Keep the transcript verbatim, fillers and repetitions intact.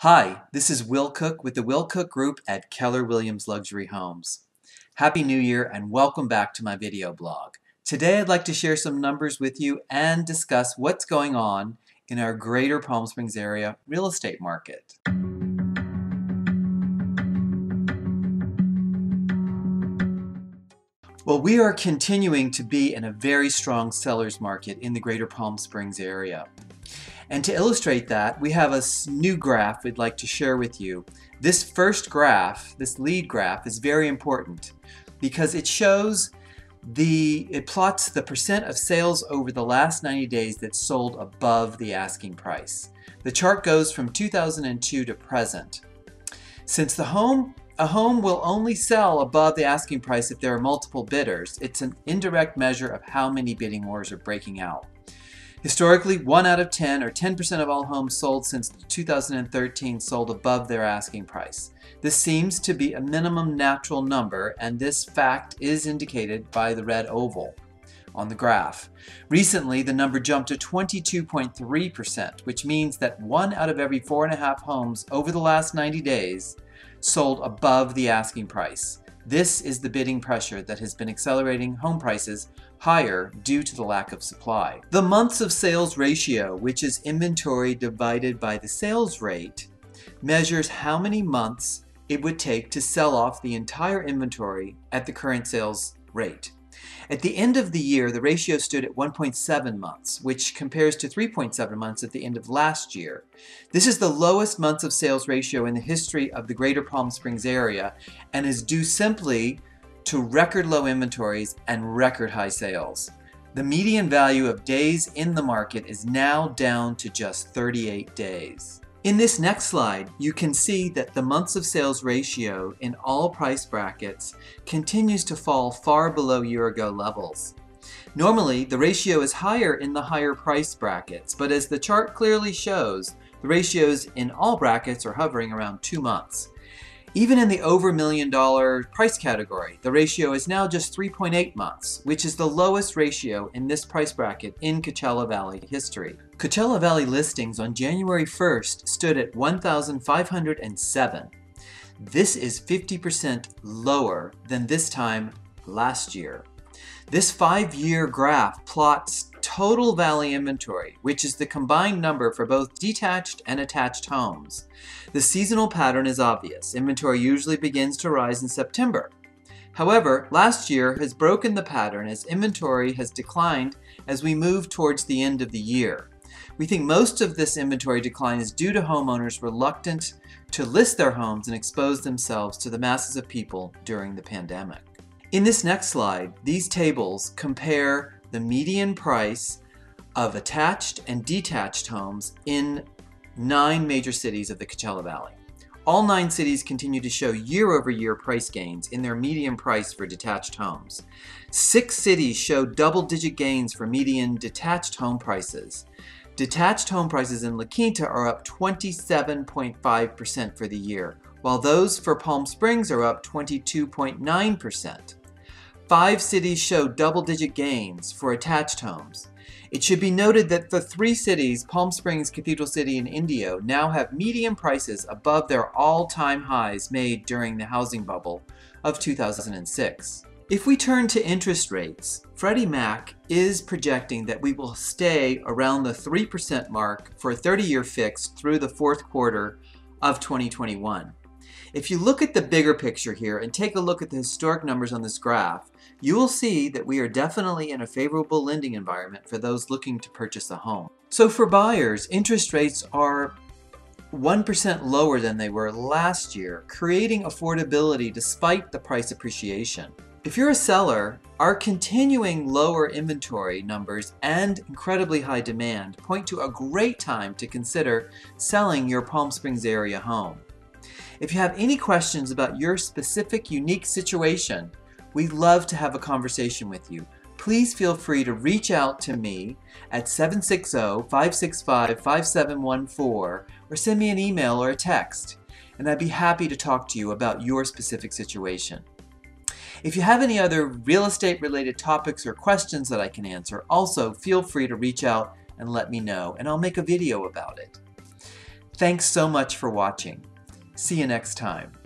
Hi, this is Will Cook with the Will Cook Group at Keller Williams Luxury Homes. Happy New Year and welcome back to my video blog. Today I'd like to share some numbers with you and discuss what's going on in our greater Palm Springs area real estate market. Well, we are continuing to be in a very strong seller's market in the greater Palm Springs area. And to illustrate that, we have a new graph we'd like to share with you. This first graph, this lead graph, is very important because it shows the, it plots the percent of sales over the last ninety days that sold above the asking price. The chart goes from two thousand two to present. Since the home, a home will only sell above the asking price if there are multiple bidders, it's an indirect measure of how many bidding wars are breaking out. Historically, one out of ten, or ten percent of all homes sold since two thousand thirteen, sold above their asking price. This seems to be a minimum natural number, and this fact is indicated by the red oval on the graph. Recently, the number jumped to twenty-two point three percent, which means that one out of every four and a half homes over the last ninety days sold above the asking price. This is the bidding pressure that has been accelerating home prices higher due to the lack of supply. The months of sales ratio, which is inventory divided by the sales rate, measures how many months it would take to sell off the entire inventory at the current sales rate. At the end of the year, the ratio stood at one point seven months, which compares to three point seven months at the end of last year. This is the lowest months of sales ratio in the history of the greater Palm Springs area and is due simply to record low inventories and record high sales. The median value of days in the market is now down to just thirty-eight days. In this next slide, you can see that the months of sales ratio in all price brackets continues to fall far below year-ago levels. Normally, the ratio is higher in the higher price brackets, but as the chart clearly shows, the ratios in all brackets are hovering around two months. Even in the over million dollar price category, the ratio is now just three point eight months, which is the lowest ratio in this price bracket in Coachella Valley history. Coachella Valley listings on January first stood at one thousand five hundred seven. This is fifty percent lower than this time last year. This five-year graph plots total valley inventory, which is the combined number for both detached and attached homes. The seasonal pattern is obvious. Inventory usually begins to rise in September. However, last year has broken the pattern as inventory has declined as we move towards the end of the year. We think most of this inventory decline is due to homeowners reluctant to list their homes and expose themselves to the masses of people during the pandemic. In this next slide, these tables compare the median price of attached and detached homes in nine major cities of the Coachella Valley. All nine cities continue to show year-over-year price gains in their median price for detached homes. Six cities show double-digit gains for median detached home prices. Detached home prices in La Quinta are up twenty-seven point five percent for the year, while those for Palm Springs are up twenty-two point nine percent. Five cities show double-digit gains for attached homes. It should be noted that the three cities, Palm Springs, Cathedral City, and Indio, now have median prices above their all-time highs made during the housing bubble of two thousand six. If we turn to interest rates, Freddie Mac is projecting that we will stay around the three percent mark for a thirty-year fix through the fourth quarter of twenty twenty-one. If you look at the bigger picture here and take a look at the historic numbers on this graph, you will see that we are definitely in a favorable lending environment for those looking to purchase a home. So for buyers, interest rates are one percent lower than they were last year, creating affordability despite the price appreciation. If you're a seller, our continuing lower inventory numbers and incredibly high demand point to a great time to consider selling your Palm Springs area home. If you have any questions about your specific unique situation, we'd love to have a conversation with you. Please feel free to reach out to me at seven six zero, five six five, five seven one four or send me an email or a text, and I'd be happy to talk to you about your specific situation. If you have any other real estate related topics or questions that I can answer, also feel free to reach out and let me know, and I'll make a video about it. Thanks so much for watching. See you next time.